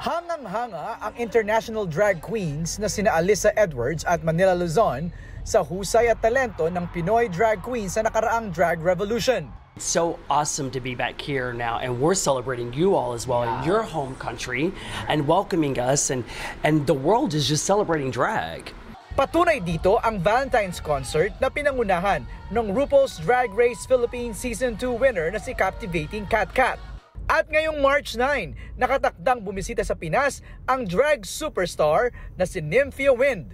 Hangang-hanga ang international drag queens na sina Alyssa Edwards at Manila Luzon sa husay at talento ng Pinoy drag queens sa nakaraang drag revolution. It's so awesome to be back here now, and we're celebrating you all as well in your home country and welcoming us, and the world is just celebrating drag. Patunay dito ang Valentine's concert na pinangunahan ng RuPaul's Drag Race Philippines Season 2 winner na si Captivating Kat Kat. At ngayong March 9, nakatakdang bumisita sa Pinas ang drag superstar na si Nymphia Wind.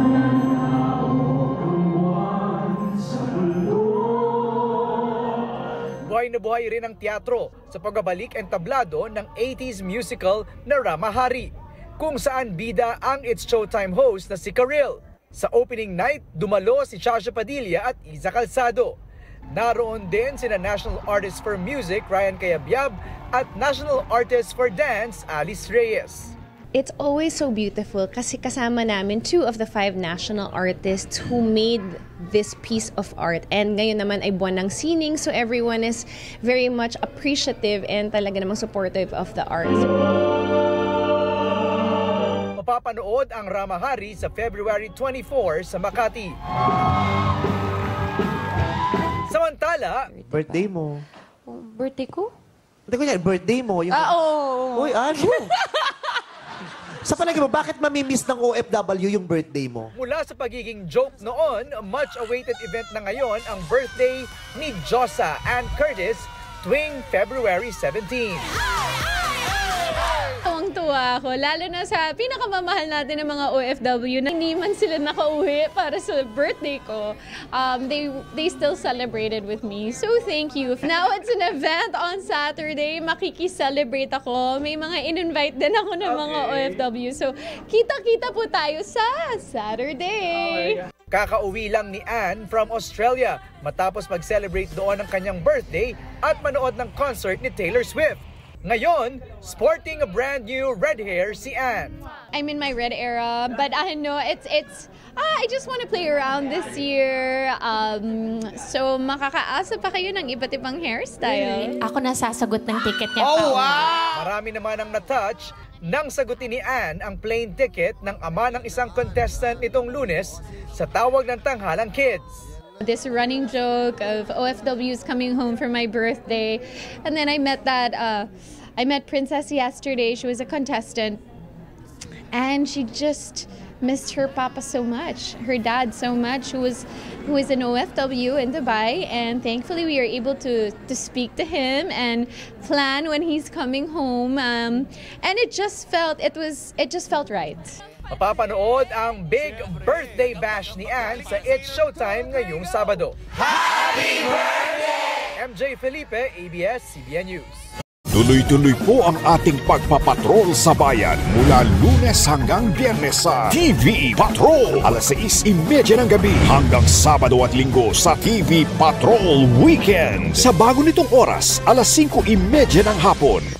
Buhay na buhay rin ang teatro sa pagbabalik entablado ng 80s musical na Ramahari, kung saan bida ang It's Showtime host na si Karil. Sa opening night, dumalo si Shasha Padilla at Isa Calzado. Naroon din sina National Artist for Music Ryan Cayabyab at National Artist for Dance Alice Reyes. It's always so beautiful kasi kasama namin 2 of the 5 national artists who made this piece of art. And ngayon naman ay buwan ng sining, so everyone is very much appreciative and talaga namang supportive of the art. Mapapanood ang Ramahari sa February 24 sa Makati. Samantala, birthday mo. Birthday ko? Hindi ko yan, birthday mo. Yung... Oo. Uy, ano? Sa palagi mo, bakit mamimiss ng OFW yung birthday mo? mula sa pagiging joke noon, much-awaited event na ngayon ang birthday ni Josa Ann Curtis tuwing February 17. Tuwang-tuwa ako, lalo na sa pinakamamahal natin ng mga OFW na hindi man sila nakauwi para sa birthday ko. They still celebrated with me. So thank you. Now it's an event on Saturday. Makiki-celebrate ako. May mga in-invite din ako ng mga OFW. So kita-kita po tayo sa Saturday. Kakauwi lang ni Ann from Australia matapos mag-celebrate doon ng kanyang birthday at manood ng concert ni Taylor Swift. Ngayon, sporting a brand new red hair si Ann. I'm in my red era, but I know I just want to play around this year. So makakaasa pa kayo ng iba't ibang hairstyle. Ako na sasagot ng ticket niya. Oh, wow! Marami naman ang na-touch nang sagutin ni Ann ang plane ticket ng ama ng isang contestant nitong Lunes sa tawag ng tanghalang kids. This running joke of OFWs coming home for my birthday, and then I met Princess yesterday. She was a contestant, and she just missed her papa so much, her dad so much, who is an OFW in Dubai, and thankfully we were able to speak to him and plan when he's coming home, and it just felt right. Mapapanood ang big birthday bash ni Ann sa It's Showtime ngayong Sabado. Happy birthday! MJ Felipe, ABS-CBN News. Tuloy-tuloy po ang ating pagpapatrol sa bayan mula Lunes hanggang Biyernes sa TV Patrol. Alas 6:30 ng gabi hanggang Sabado at Linggo sa TV Patrol Weekend. Sa bago nitong oras, alas 5:30 ng hapon.